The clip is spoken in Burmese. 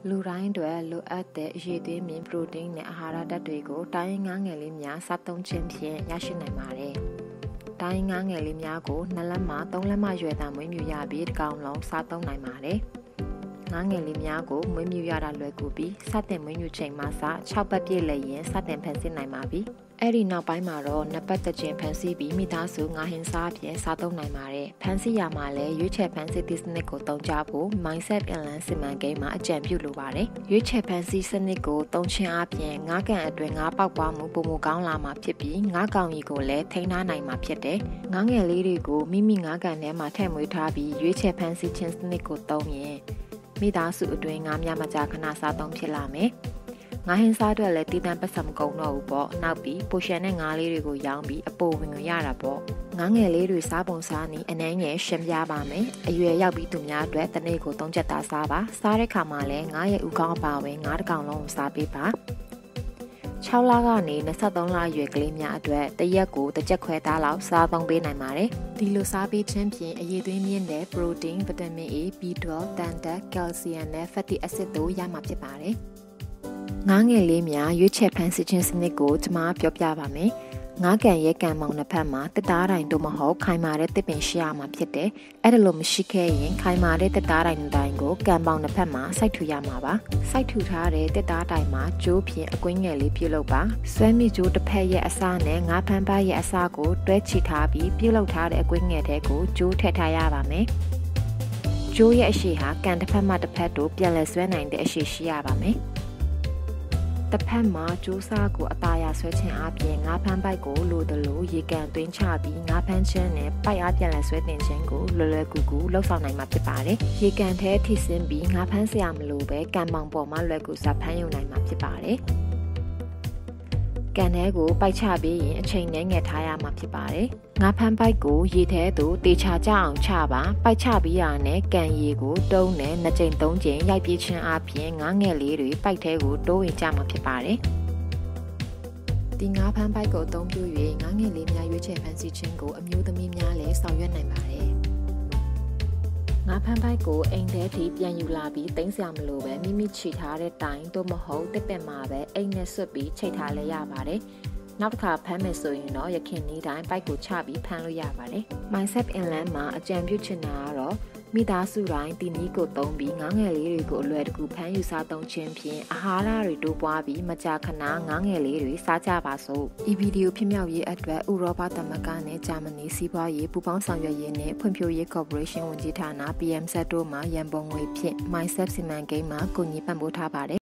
လူတိုင်းတွေလိုအပ်တဲ့အရည်အသွေးမြင့်ပရိုတင်းနဲ့အာဟာရဓာတ်တွေကိုတိုင်းရင်းငါးငယ်လေးများစားသုံးခြင်းဖြင့်ရရှိနိုင်ပါတယ်။တိုင်းရင်းငါးငယ်လေးများကို2လက်မှ3လက်မှရွယ်တာမွေးမြူရပြီးတစ်ကောင်လုံးစားသုံးနိုင်ပါတယ်။ငါးငယ်လေးများကိုမွေးမြူရတာလွယ်ကူပြီးစတင်မွေးမြူချိန်မှစ6ပတ်ပြည့်လည်ရင်စတင်ဖန်ဆင်းနိုင်ပါပြီ။အဲ့ဒီနောက်ပိုင်းမှာတော့နှစ်ပတ်တစ်ကြိမ်ဖန်ဆီးပြီးမိသားစုငါးဟင်းစားအဖြစ်စားသုံးနိုင်ပါတယ်။ဖန်ဆီးရမှာလည်းရွေးချယ်ဖန်ဆီးသည့်စနစ်ကိုသုံးကြဖို့ Mindset Inland စီမံကိန်းမှာအကြံပြုလိုပါတယ်။ရွေးချယ်ဖန်ဆီးစနစ်ကိုသုံးခြင်းအပြင်ငါးကန်အတွင်းငါးပေါက်ပွားမှုပုံမကောင်းလာမှာဖြစ်ပြီးငါးကောင်ကြီးကိုလည်းထိန်းထားနိုင်မှာဖြစ်တယ်။ငါးငယ်လေးတွေကိုမိမိငါးကန်ထဲမှာထည့်မွေးထားပြီးရွေးချယ်ဖန်ဆီးခြင်းစနစ်ကိုသုံးရင်မိသားစုအတွင်းငါးများမကြာခဏစားသုံးဖြစ်လာမယ်။ငါးဟင်းစားအတွက်လည်းတည်တံ့ပတ်စံမကုန်တော့ဘူးပေါ့နောက်ပြီးပိုရှန်တဲ့ငါးလေးတွေကိုရောင်းပြီးအပိုဝင်ရတာပေါ့ငါးငယ်လေးတွေစားပုံစားနည်းအနှမ်းငယ်ရှင်းပြပါမယ်အရွယ်ရောက်ပြီးသူများအတွက်တစ်နေ့ကို3ချက်သားစားပါစားတဲ့ခါမှာလည်းငါးရဲ့ဥကောင်းအပါဝင်ငါးတစ်ကောင်လုံးကိုစားပေးပါ6လကနေ23လအရွယ်ကလေးများအတွက်တစ်ရက်ကိုတစ်ချက်ခွဲသားလောက်စားသုံးပေးနိုင်ပါတယ်ဒီလိုစားပေးခြင်းဖြင့်အရည်သွေးမြင့်တဲ့ protein, vitamin A, B12, တန်ဓာတ်, calcium နဲ့ fatty acid တို့ရမှာဖြစ်ပါတယ်ငါးငယ်လေးများရွေးချယ်ဖန်ဆီးခြင်းစနစ်ကိုကျွန်မပြောပြပါမယ်။ငါးကန်ရဲ့ကန်မောင်နှစ်ဖက်မှာတစ်သားတိုင်းတို့မဟုတ်ခိုင်မာတဲ့တစ်ပင်ရှိရမှာဖြစ်တယ်။အဲ့ဒါလို့မရှိခဲ့ရင်ခိုင်မာတဲ့တစ်သားတိုင်းတိုင်းကိုကန်ပေါင်နှစ်ဖက်မှာစိုက်ထူရမှာပါ။စိုက်ထူထားတဲ့တစ်သားတိုင်းမှာကျိုးဖြင့်အကွင်းငယ်လေးပြုတ်လုပ်ပါ။ဆွဲမိကျိုးတစ်ဖက်ရဲ့အစားနဲ့ငါးဖမ်းပါရဲ့အစားကိုတွဲချီထားပြီးပြုတ်လုပ်ထားတဲ့အကွင်းငယ်ထဲကိုကျိုးထည့်ထားရပါမယ်။ကျိုးရဲ့အရှိဟာကန်တစ်ဖက်မှတစ်ဖက်တို့ပြန်လည်ဆွဲနိုင်တဲ့အရှိရှိရပါမယ်။တစ်ဖက်မှာကျိုးစားကိုအသားရဆွဲခြင်းအပြင်ငါးဖမ်းပိုက်ကိုလိုတလို့ရေကန်သွင်းချပြီးငါးဖမ်းခြင်းနဲ့ပိုက်အားပြန်လည်ဆွဲတင်ခြင်းကိုလွယ်လွယ်ကူကူလှုပ်ဆောင်နိုင်မှာဖြစ်ပါတယ်။ရေကန်ထဲထိစင်းပြီးငါးဖမ်းစရာမလိုပဲကန်မောင်ပေါ်မှာလွယ်ကူစွာဖမ်းယူနိုင်မှာဖြစ်ပါတယ်။ကန်ထဲကိုပိုက်ချပြီးရင်အချိန်နဲ့ငယ်ထားရမှာဖြစ်ပါတယ်။ငါးဖမ်းပိုက်ကိုရေထဲသို့တေချာကြအောင်ချပါပိုက်ချပြီးရနဲ့ကန်ရေကိုတုံးနဲ့2ကြိမ်3ကြိမ်ရိုက်ပြခြင်းအပြင်ငါးငယ်လေးတွေပိုက်ထဲကိုတိုးဝင်ကြမှာဖြစ်ပါတယ်။ဒီငါးဖမ်းပိုက်ကိုအသုံးပြု၍ငါးငယ်လေးများရွေးချယ်ဖန်ဆီးခြင်းကိုအမျိုးသမီးများလည်းဆောင်ရွက်နိုင်ပါတယ်။ငါးဖမ်းပိုက်ကိုအိမ်ထဲထိပြန်ယူလာပြီးတင်းစရာမလိုပဲမိမိခြိထားတဲ့တိုင်တို့မဟုတ်တစ်ပင်မှာပဲအိမ်နဲ့ဆွတ်ပြီးချိတ်ထားလဲရပါတယ်။နောက်တစ်ခါဖမ်းမယ်ဆိုရင်တော့ရခင်နေ့တိုင်းပိုက်ကိုချပြီးဖမ်းလို့ရပါတယ်။ Mindset Inland မှာအကြံပြုချင်တာကတော့မိသားစုတိုင်းဒီနည်းကိုသုံးပြီးငါးငယ်လေးတွေကိုအလွယ်တကူဖမ်းယူစားသုံးခြင်းဖြင့်အာဟာရတွေတိုးပွားပြီးမကြာခဏငါးငယ်လေးတွေစားကြပါစို့။ဒီဗီဒီယိုဖြစ်မြောက်ရေးအတွက်ဥရောပသမဂ္ဂနဲ့ဂျာမနီစီးပွားရေးပူးပေါင်းဆောင်ရွက်ရေးနဲ့ဖွံ့ဖြိုးရေးကော်ပိုရေးရှင်းဝန်ကြီးဌာန PMZ တို့မှရန်ပုံငွေဖြင့် Mindset စီမံကိန်းမှာကူညီပံ့ပိုးထားပါတယ်